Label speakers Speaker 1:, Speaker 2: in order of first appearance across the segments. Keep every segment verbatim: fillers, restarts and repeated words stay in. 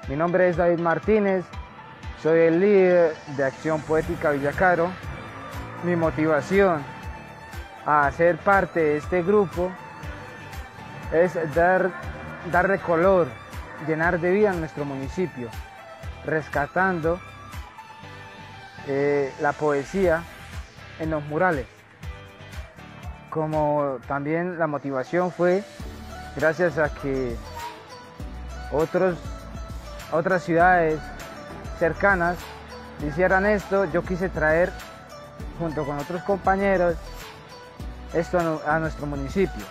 Speaker 1: Mi nombre es David Martínez, soy el líder de Acción Poética Villacaro. Mi motivación a ser parte de este grupo es dar, darle color, llenar de vida a nuestro municipio, rescatando eh, la poesía en los murales. Como también la motivación fue gracias a que otros, otras ciudades cercanas hicieran esto, yo quise traer junto con otros compañeros esto a nuestro municipio,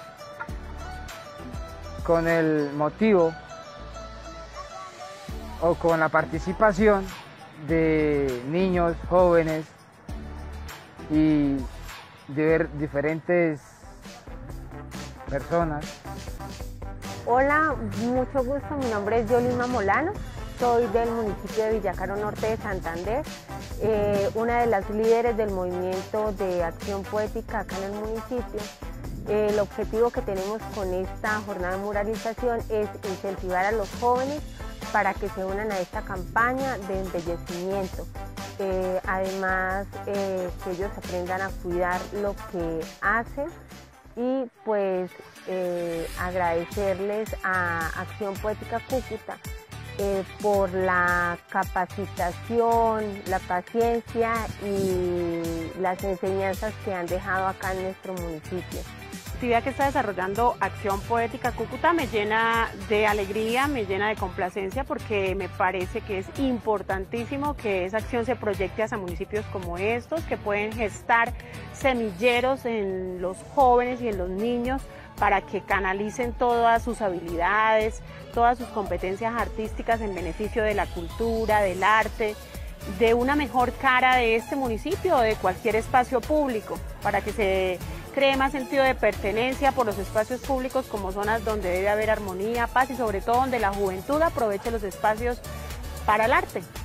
Speaker 1: con el motivo o con la participación de niños, jóvenes y de diferentes personas.
Speaker 2: Hola, mucho gusto, mi nombre es Yolima Molano, soy del municipio de Villacaro Norte de Santander, eh, una de las líderes del movimiento de acción poética acá en el municipio. Eh, el objetivo que tenemos con esta jornada de muralización es incentivar a los jóvenes para que se unan a esta campaña de embellecimiento. Eh, además, eh, que ellos aprendan a cuidar lo que hacen y pues eh, agradecerles a Acción Poética Cúcuta eh, por la capacitación, la paciencia y las enseñanzas que han dejado acá en nuestro municipio.
Speaker 3: La actividad que está desarrollando Acción Poética Cúcuta me llena de alegría, me llena de complacencia porque me parece que es importantísimo que esa acción se proyecte hacia municipios como estos, que pueden gestar semilleros en los jóvenes y en los niños para que canalicen todas sus habilidades, todas sus competencias artísticas en beneficio de la cultura, del arte, de una mejor cara de este municipio o de cualquier espacio público, para que se cree más sentido de pertenencia por los espacios públicos como zonas donde debe haber armonía, paz y sobre todo donde la juventud aproveche los espacios para el arte.